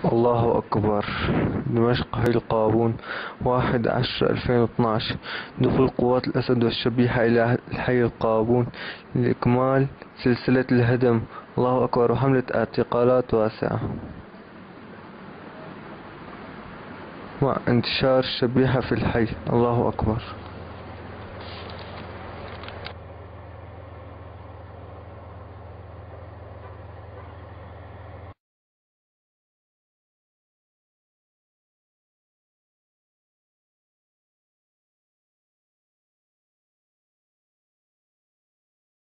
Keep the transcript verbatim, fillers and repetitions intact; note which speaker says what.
Speaker 1: الله أكبر. دمشق، حي القابون، واحد عشرة ألفين واثناشر. دخول قوات الأسد والشبيحة إلى الحي القابون لإكمال سلسلة الهدم. الله أكبر. وحملة اعتقالات واسعة مع انتشار الشبيحة في الحي. الله أكبر.